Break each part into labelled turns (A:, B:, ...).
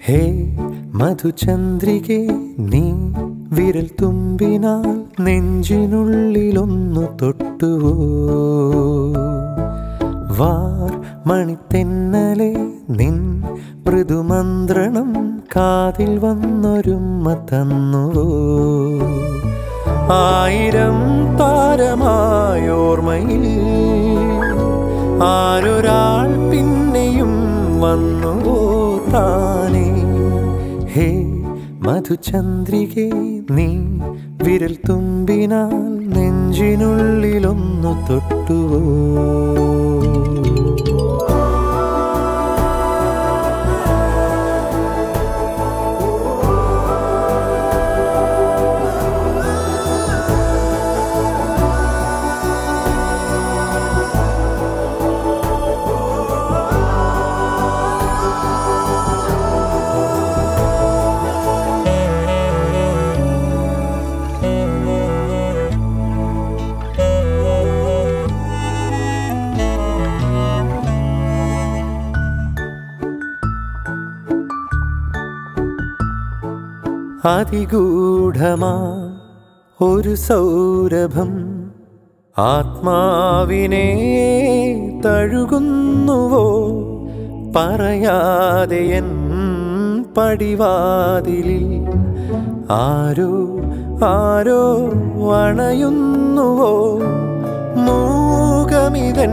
A: ഹേ മധുചന്ദ്രികെ നീ വിരൽ തുമ്പിനാൽ നെഞ്ചിനുള്ളിലൊന്നു തൊട്ടുവോ വാർ മണിത്തെന്നലെ നിൻ മൃദുമന്ത്രണം കാതിൽ വന്നൊരുമ്മ തന്നുവോ ആയിരം താരമായോർമ്മയിൽ ആരൊരാൾ പിന്നെയും വന്നുവോ താനേ ഹേ മധുചന്ദ്രികെ നീ വിരൽ തുമ്പിനാൽ നെഞ്ചിനുള്ളിലൊന്നു തൊട്ടുവോ അതിഗൂഢമാ ഒരു സൗരഭം ആത്മാവിനെ തഴുകുന്നുവോ പറയാതെ എൻ പടിവാതിലിൽ ആരോ ആരോ അണയുന്നുവോ മൂകമിതൻ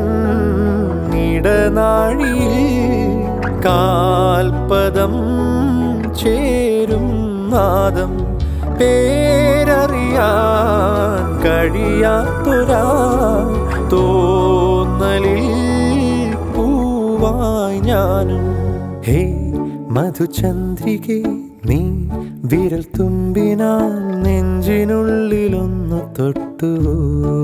A: ഇടനാഴിയിൽ കാൽപദം ചേരും നാദം പേരറിയാൻ കഴിയാത്തൊരാ തോന്നലിൽ പൂവായി ഞാനും ഹേ മധുചന്ദ്രികെ നീ വിരൽ തുമ്പിനാൽ നെഞ്ചിനുള്ളിലൊന്നു തൊട്ടുവോ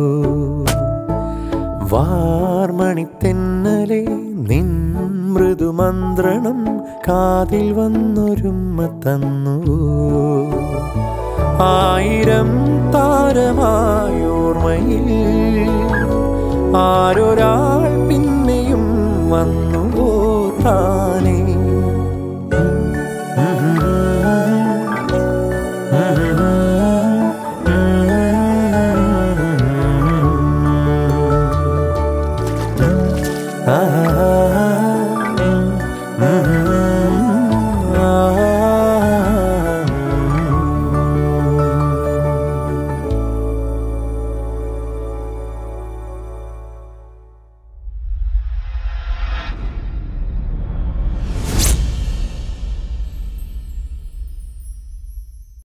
A: വാർമണിത്തെന്നലെ നിൻ മൃദുമന്ത്രണം കാതിൽ വന്നൊരുമ്മ തന്നുവോ ആയിരം താരമായോർമ്മയിൽ ആരൊരാൾ പിന്നെയും വന്നുവോ താ